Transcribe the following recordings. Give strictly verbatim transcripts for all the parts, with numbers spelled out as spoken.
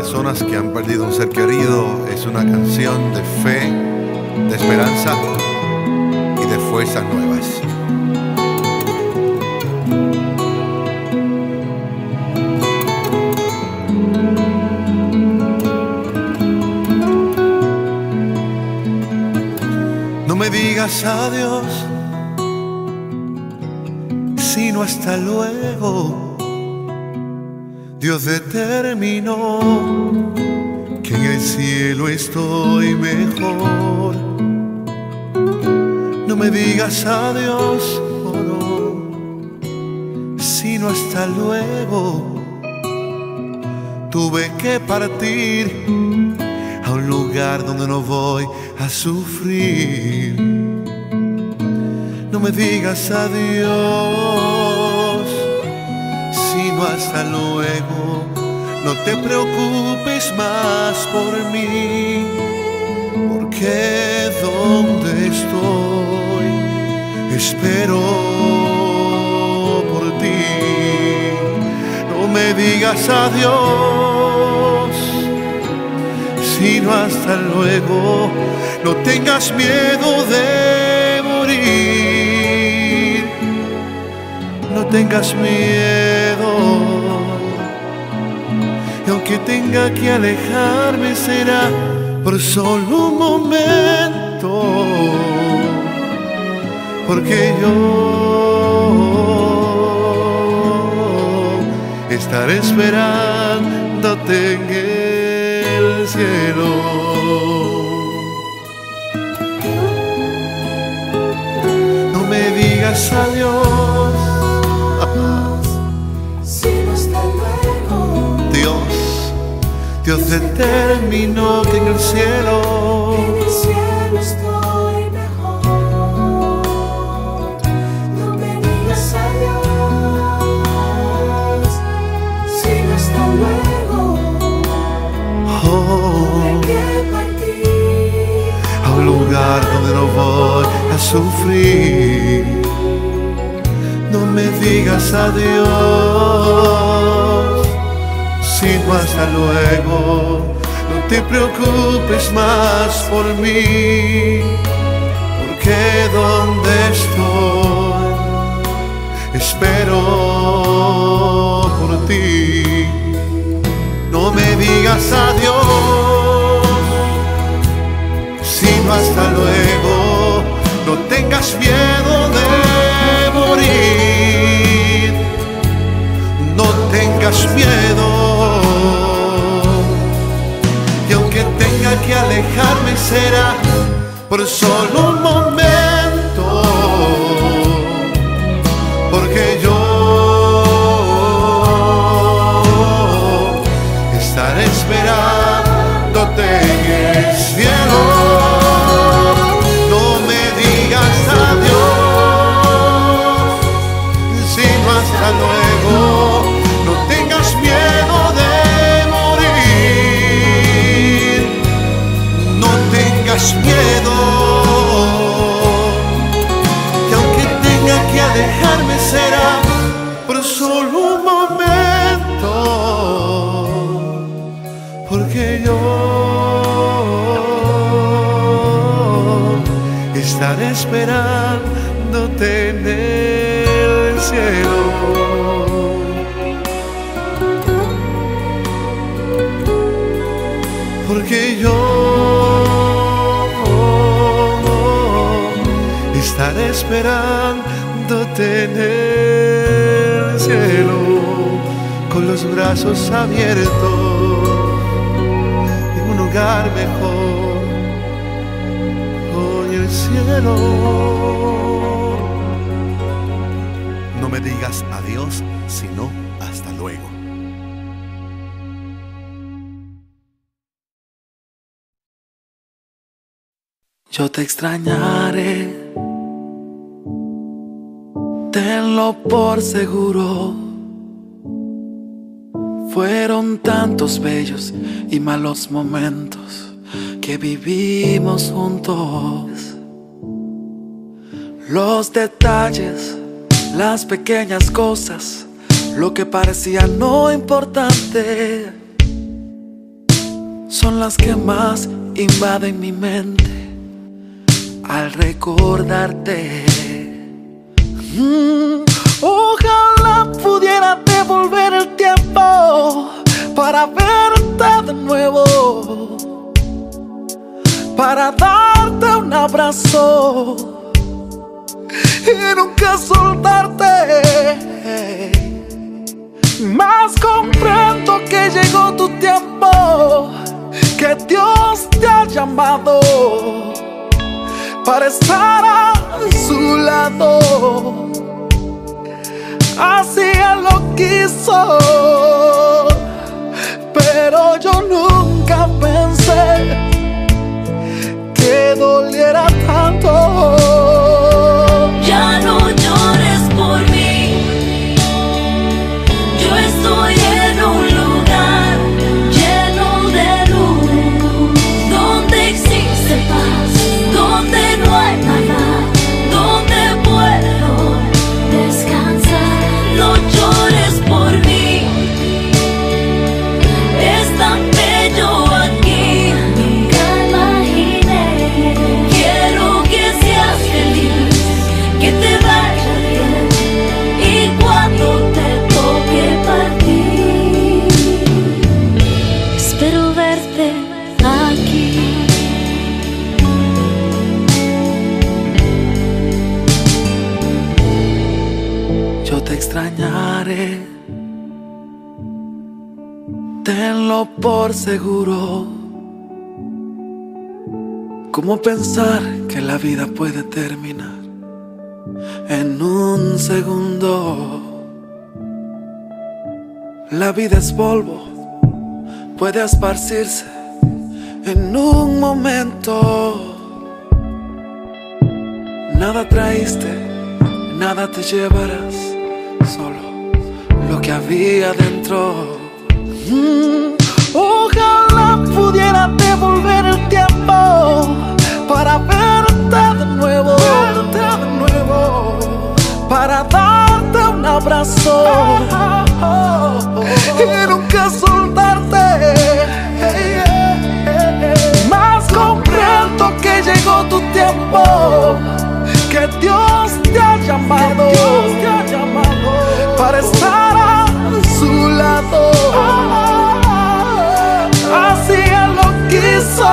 personas que han perdido un ser querido. Es una canción de fe, de esperanza y de fuerzas nuevas. No me digas adiós, sino hasta luego. Dios determinó que en el cielo estoy mejor. No me digas adiós, oh no, sino hasta luego. Tuve que partir a un lugar donde no voy a sufrir. No me digas adiós, sino hasta luego. No te preocupes más por mí, porque donde estoy espero por ti. No me digas adiós, sino hasta luego. No tengas miedo de morir, no tengas miedo. Y aunque tenga que alejarme, será por solo un momento, porque yo estaré esperándote en el cielo. No me digas adiós, sino hasta luego. Dios, Dios determinó que en el cielo, En el cielo estoy mejor. No me digas adiós, sino hasta luego. oh, Tuve que partir a un lugar donde no voy a sufrir. No me digas adiós, sino hasta luego. No te preocupes más por mí, porque donde estoy espero por ti. No me digas adiós, sino hasta luego. No tengas miedo de morir, no tengas miedo. Y aunque tenga que alejarme, será por solo un momento, porque yo estaré esperándote en el cielo. No me digas adiós, sino hasta luego. No tengas miedo de morir, no tengas miedo. Y aunque tenga que alejarme, será por solo un momento, porque yo estaré esperándote en el cielo. Porque yo estaré esperándote en el cielo, con los brazos abiertos, en un lugar mejor, hoy el cielo. No me digas adiós, sino hasta luego. Yo te extrañaré, tenlo por seguro. Fueron tantos bellos y malos momentos que vivimos juntos. Los detalles, las pequeñas cosas, lo que parecía no importante, son las que más invaden mi mente al recordarte. Mm, ojalá pudiera devolver el tiempo para verte de nuevo, para darte un abrazo y nunca soltarte. Mas comprendo que llegó tu tiempo, que Dios te ha llamado para estar a su lado. Así Él lo quiso, pero yo nunca pensé que doliera tanto. Ya no llores por mí, yo estoy en un lugar lleno de luz, donde existe paz, donde no hay nada, donde puedo descansar. No llores por mí, es tan bello aquí, nunca imaginé. Quiero que seas feliz, que te vaya bien, y cuando te toque partir, espero verte aquí. Yo te extrañaré, tenlo por seguro. ¿Cómo pensar que la vida puede terminar en un segundo? La vida es polvo, puede esparcirse en un momento. Nada traíste, nada te llevarás, solo lo que había dentro. Mm, ojalá pudiera devolver el tiempo para verte de nuevo, verte de nuevo, para darte un abrazo y nunca soltarte. Mas comprendo que llegó tu tiempo, que Dios te ha llamado, Dios te ha llamado para estar a su lado. Así Él lo quiso,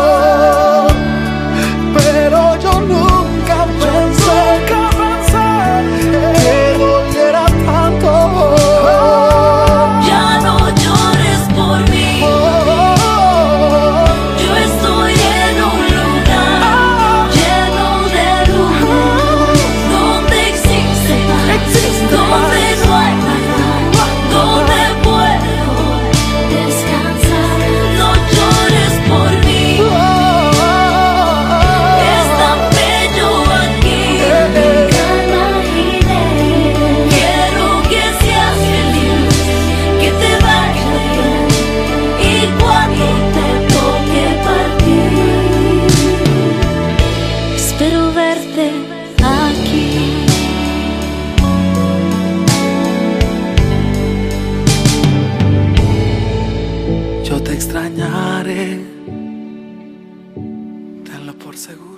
pero yo nunca pensé que doliera tanto. Ya no llores por mí, yo estoy en un lugar lleno de luz, donde existe paz, donde no hay nada, donde puedo descansar. No llores por mí, es tan bello aquí, nunca imaginé. Quiero que seas feliz, que te vaya bien, y cuando te toque partir, espero verte aquí. Yo te extrañaré, tenlo por seguro.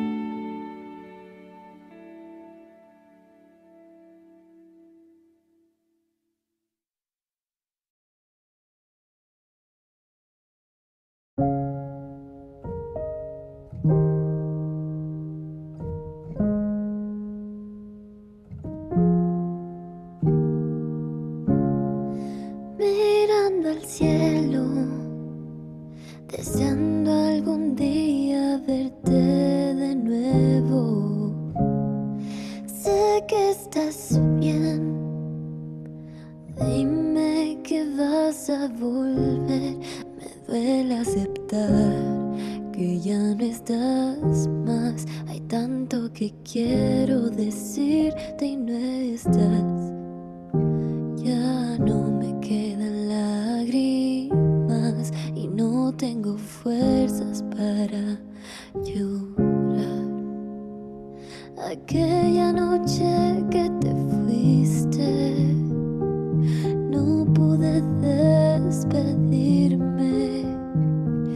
Mirando al cielo, deseando algún día verte de nuevo. Sé que estás bien, dime que vas a volver. Me duele aceptar que ya no estás más. Hay tanto que quiero decirte y no estás. Ya no me quedan lágrimas y no tengo fuerzas para llorar. Aquella noche que te fuiste, no pude despedirme.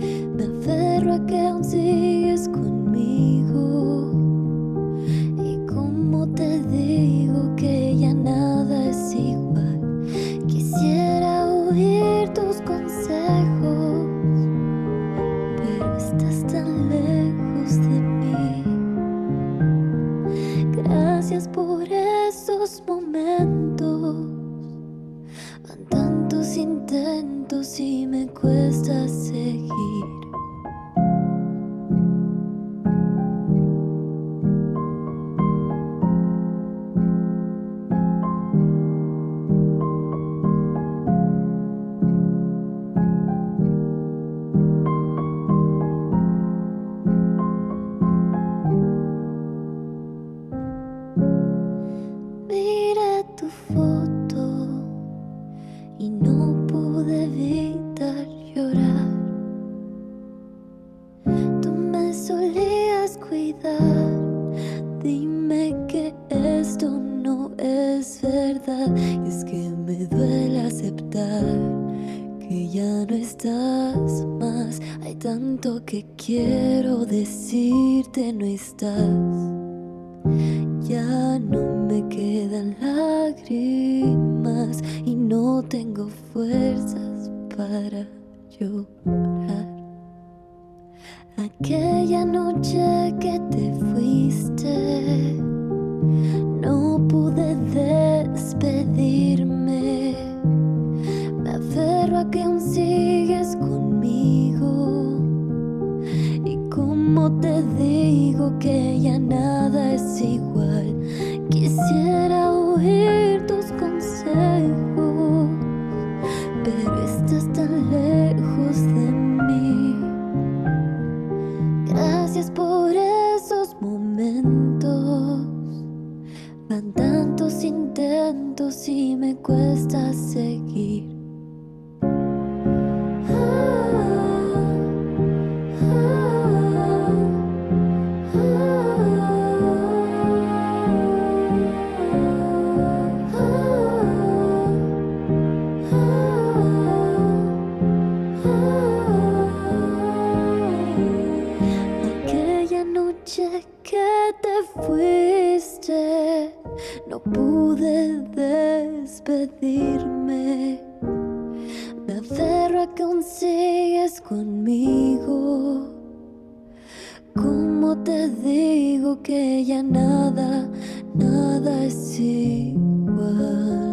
descuidar. Dime que esto no es verdad. Y es que me duele aceptar que ya no estás más. Hay tanto que quiero decirte, no estás. Ya no me quedan lágrimas y no tengo fuerzas para llorar. Aquella noche que te fuiste, no pude despedirme. Me aferro a que aún sigues conmigo. Y como te digo que ya nada es igual, quisiera oír tus consejos, pero estás tan lejos de mí. Gracias por esos momentos. Van tantos intentos y me cuesta seguir. Que te fuiste, no pude despedirme. Me aferro a que aún sigues conmigo. Como te digo que ya nada, nada es igual.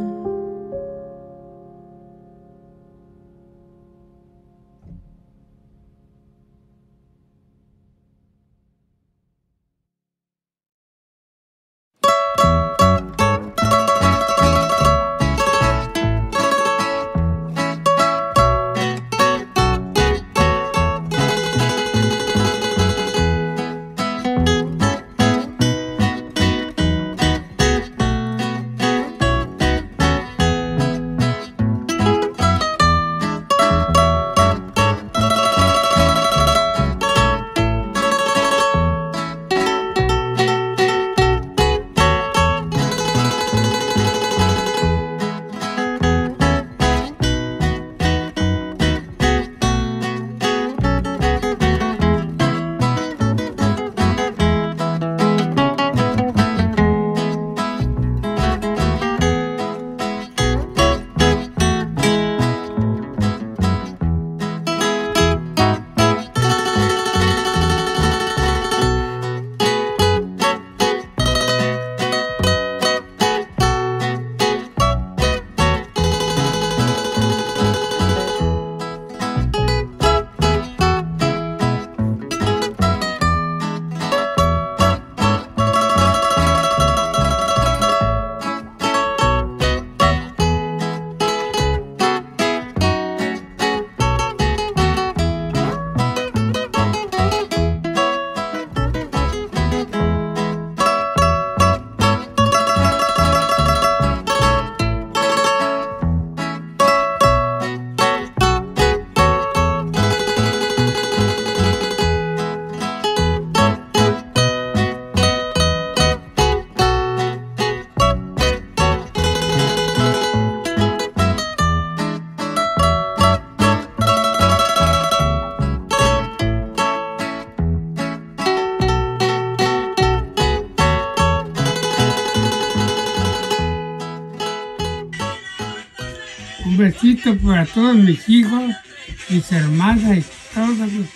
Un besito para todos mis hijos, mis hermanas y todos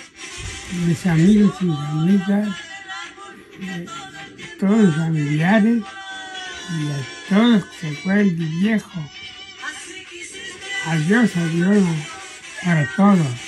mis amigos y amigas, eh, todos los familiares y a todos que se fueron de viejo. Adiós, adiós para todos.